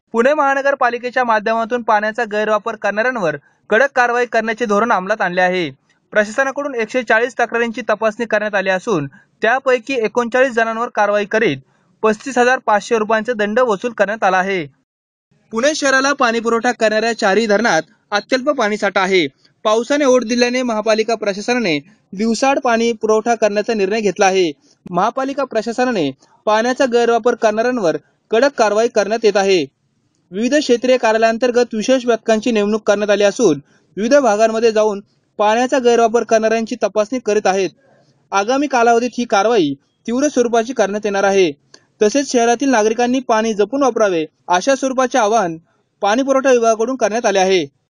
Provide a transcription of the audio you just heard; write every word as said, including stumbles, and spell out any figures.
पुणे महानगरपालिकेच्या माध्यमातून पाण्याचा गैरवापर करणाऱ्यांवर कडक कारवाई करण्याचे धोरण अंमलात आणले आहे। प्रशासनाकडून एकशे चाळीस तक्रारींची तपासणी करण्यात आली असून त्यापैकी एकोणचाळीस जणांवर कारवाई करीत पस्तीस हजार पाचशे रुपयांचा दंड वसूल करण्यात आला आहे। पुणे शहराला पाणी पुरवठा करणाऱ्या चारही धरणात अत्यल्प पाणीसाठा आहे। पावसाने ओढ दिल्याने महापालिका प्रशासनाने दिवसाआड पाणी पुरवठा करण्याचा निर्णय घेतला आहे। महापालिका प्रशासनाने पाण्याचा गैरवापर करणाऱ्यांवर कडक कारवाई करण्यात येत आहे। विविध क्षेत्रीय कार्यालयांतर्गत विशेष पथकांची नेमणूक करण्यात आली असून विविध भागांमध्ये जाऊन पाण्याचा गैरवापर करणाऱ्यांची तपासणी करीत आहेत। आगामी कालावधीत ही कारवाई तीव्र स्वरूपाची करण्यात येणार आहे। तसेच शहरातील नागरिकांनी पाणी जपून वापरावे अशा स्वरूपाचे आवाहन पाणी पुरवठा विभागाकडून करण्यात आले आहे।